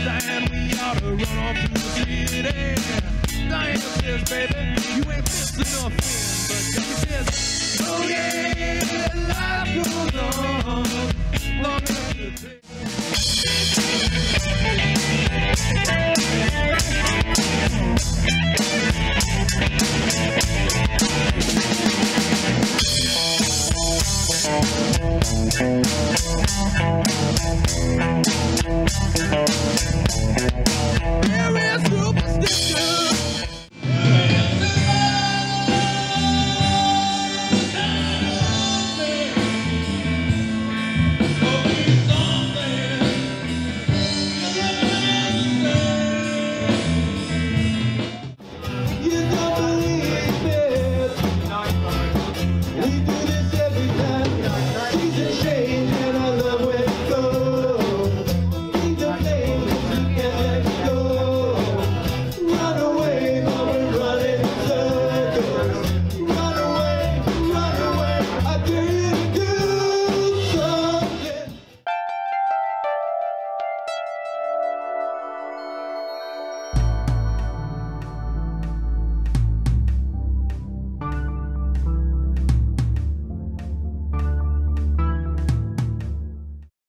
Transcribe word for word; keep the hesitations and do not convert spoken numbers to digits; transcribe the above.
Diane, we ought to run off to the city. Diane says, baby, you ain't missing nothing. But Jackie says, oh yeah, life goes on long enough to take. There is superstition.